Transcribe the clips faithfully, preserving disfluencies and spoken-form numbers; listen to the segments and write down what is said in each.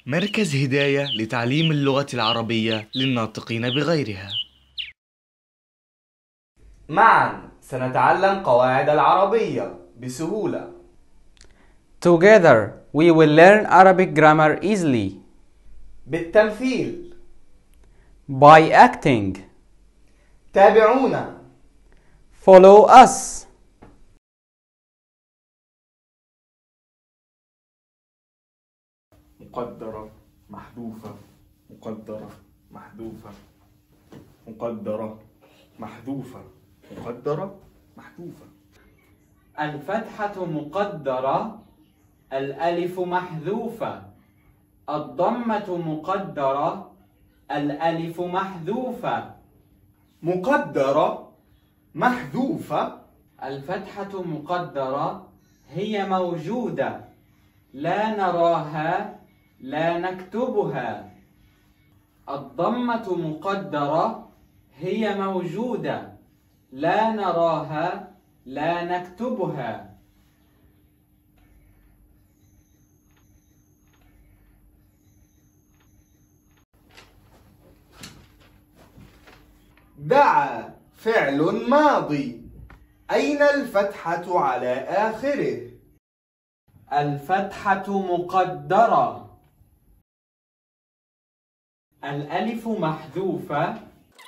مركز هداية لتعليم اللغة العربية للناطقين بغيرها. معا سنتعلم قواعد العربية بسهولة. Together, we will learn Arabic grammar easily. بالتمثيل. By acting. تابعونا. Follow us. مقدرة محذوفة مقدرة محذوفة مقدرة محذوفة مقدرة محذوفة. الفتحة مقدرة، الألف محذوفة. الضمة مقدرة، الألف محذوفة. مقدرة محذوفة. الفتحة مقدرة، هي موجودة، لا نراها، لا نكتبها. الضمة مقدرة، هي موجودة، لا نراها، لا نكتبها. دعا فعل ماضي، أين الفتحة على آخره؟ الفتحة مقدرة، الألف محذوفة،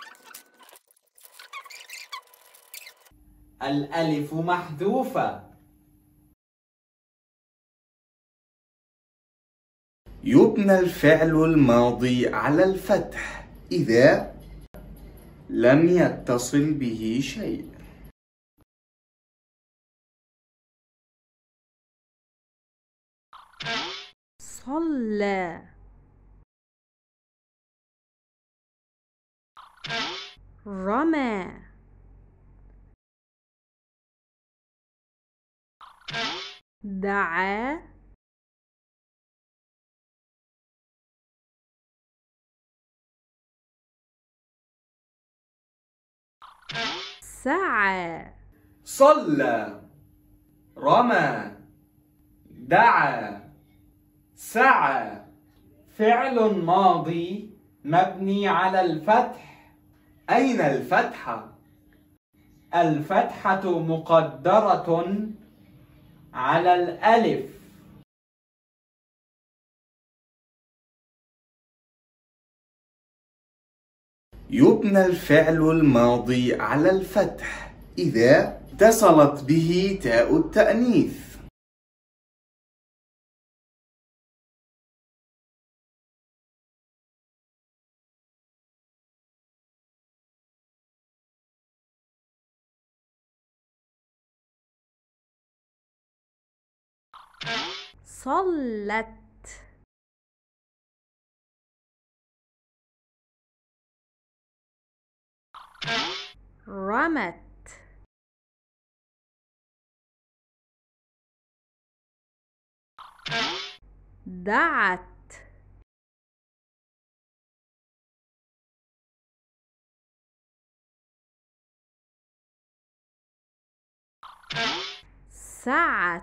الألف محذوفة. يبنى الفعل الماضي على الفتح إذا لم يتصل به شيء. صلى، رمى، دعا، سعى. صلى، رمى، دعا، سعى. فعل ماضي مبني على الفتح. أين الفتحة؟ الفتحة مقدرة على الألف. يبنى الفعل الماضي على الفتح إذا اتصلت به تاء التأنيث. صلت، رمت، دعت، سعت.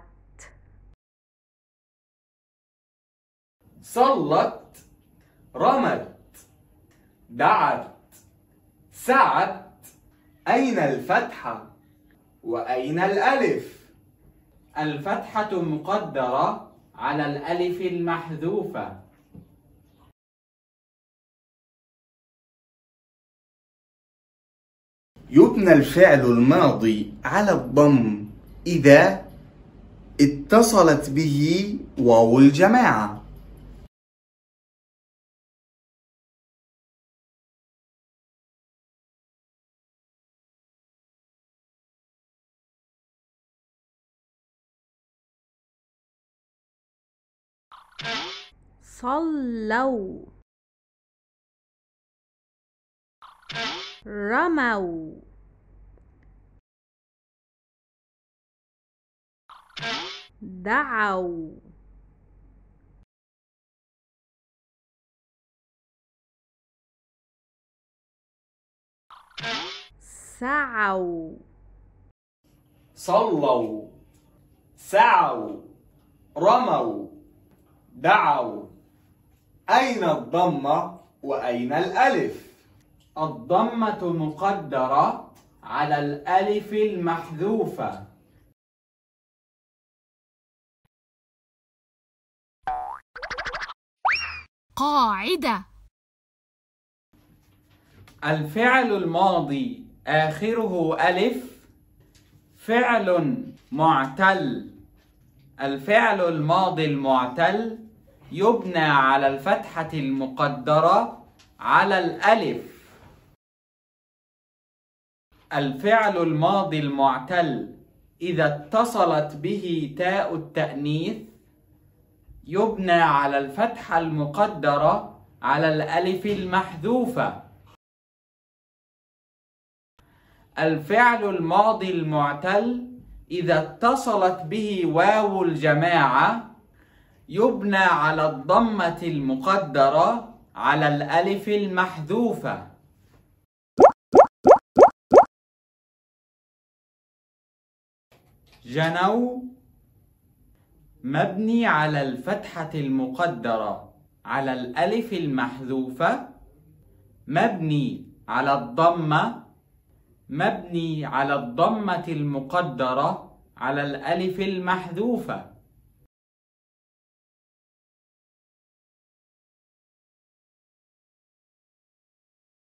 صلت، رمت، دعت، سعت. أين الفتحة؟ وأين الألف؟ الفتحة مقدرة على الألف المحذوفة. يبنى الفعل الماضي على الضم إذا اتصلت به واو الجماعة. صلوا، رموا، دعوا، سعوا. صلوا، سعوا، رموا، دعوا، أين الضمة وأين الألف؟ الضمة مقدرة على الألف المحذوفة. قاعدة. الفعل الماضي آخره ألف فعل معتل. الفعل الماضي المعتل يبنى على الفتحة المقدرة على الألف. الفعل الماضي المعتل إذا اتصلت به تاء التأنيث يبنى على الفتحة المقدرة على الألف المحذوفة. الفعل الماضي المعتل إذا اتصلت به واو الجماعة يبنى على الضمة المقدرة على الألف المحذوفة. جنوا مبني على الفتحة المقدرة على الألف المحذوفة، مبني على الضمة، مبني على الضمة المقدرة على الألف المحذوفة.